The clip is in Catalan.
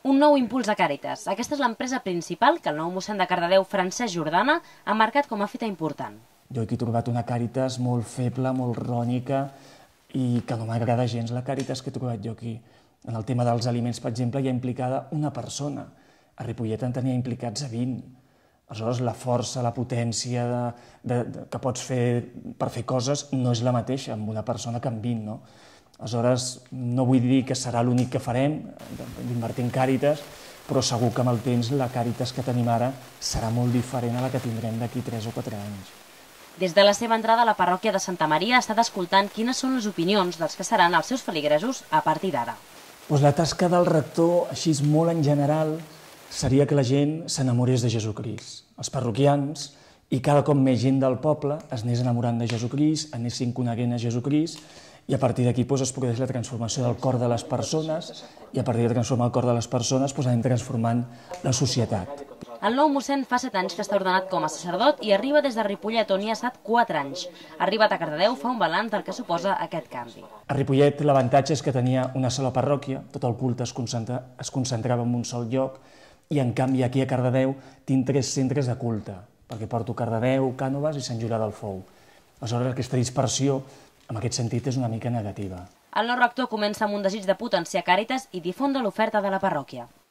Un nou impuls a Càritas. Aquesta és l'empresa principal que el nou mossèn de Cardedeu, Francesc Jordana, ha marcat com a fita important. Jo aquí he trobat una Càritas molt feble, molt rònica, i que no m'agrada gens la Càritas que he trobat jo aquí. En el tema dels aliments, per exemple, hi ha implicada una persona. A Ripollet en tenia implicats a 20. Aleshores, la força, la potència que pots fer per fer coses no és la mateixa amb una persona que amb 20, no? Aleshores, no vull dir que serà l'únic que farem, d'invertir en Càritas, però segur que amb el temps la Càritas que tenim ara serà molt diferent a la que tindrem d'aquí 3 o 4 anys. Des de la seva entrada a la parròquia de Santa Maria ha estat escoltant quines són les opinions dels que seran els seus feligresos a partir d'ara. La tasca del rector, així molt en general, seria que la gent s'enamorés de Jesucrist. Els parroquians i cada cop més gent del poble es anés enamorant de Jesucrist, anessin coneguent a Jesucrist, i a partir d'aquí es produeix la transformació del cor de les persones, i a partir de transformar el cor de les persones anem transformant la societat. El nou mossèn fa 7 anys que està ordenat com a sacerdot i arriba des de Ripollet, on hi ha estat 4 anys. Arribat a Cardedeu fa un balanç del que suposa aquest canvi. A Ripollet l'avantatge és que tenia una sola parròquia, tot el culte es concentrava en un sol lloc, i en canvi aquí a Cardedeu tinc 3 centres de culte, perquè porto Cardedeu, Cànoves i Sant Julià del Fou. Aleshores aquesta dispersió, en aquest sentit, és una mica negativa. El nou rector comença amb un desig de potenciar Càritas i difondre l'oferta de la parròquia.